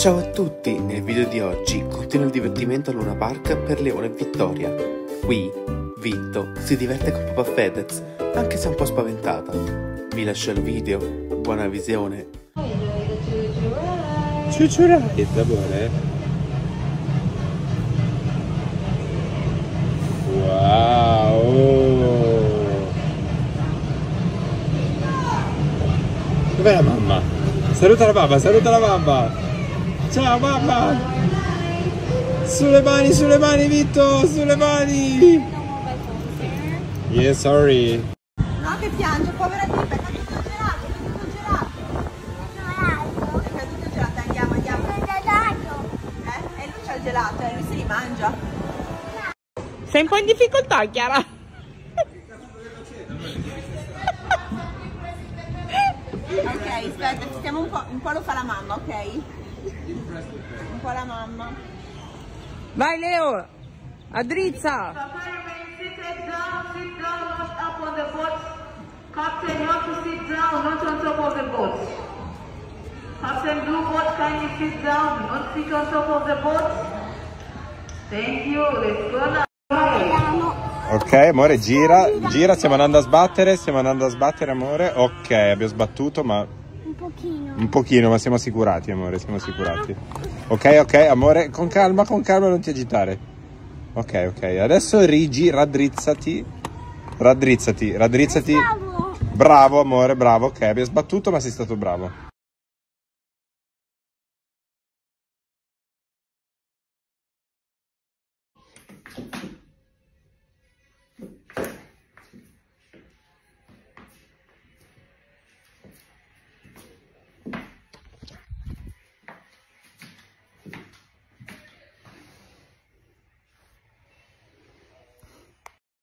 Ciao a tutti, nel video di oggi continua il divertimento a Luna Park per Leone e Vittoria. Qui Vitto si diverte con papà Fedez, anche se è un po' spaventata. Vi lascio il video, buona visione. Ciuciurate, amore. Wow! Dov'è la mamma? Saluta la mamma, saluta la mamma! Ciao mamma! Sulle mani Vitto, sulle mani! Yeah, sorry. No, che piange, povera tipa, è caduto il gelato, è caduto il gelato, andiamo. E lui c'ha il gelato, lui si rimangia. Sei un po' in difficoltà, Chiara? Ok, aspetta, stiamo un po' lo fa la mamma, ok? Un po' la mamma. Vai Leo, addrizza! Captain, you have to sit down, not on top of the boat. Captain Blue Boat, kindly sit down, do not sit on top of the boat. Thank you, let's go now. Ok, amore, gira, stiamo andando a sbattere, amore. Ok, abbiamo sbattuto, ma... Un pochino, ma siamo assicurati, amore, siamo assicurati. Ok, amore, con calma, non ti agitare. Ok, adesso raddrizzati. Bravo, amore, bravo. Ok, abbiamo sbattuto, ma sei stato bravo.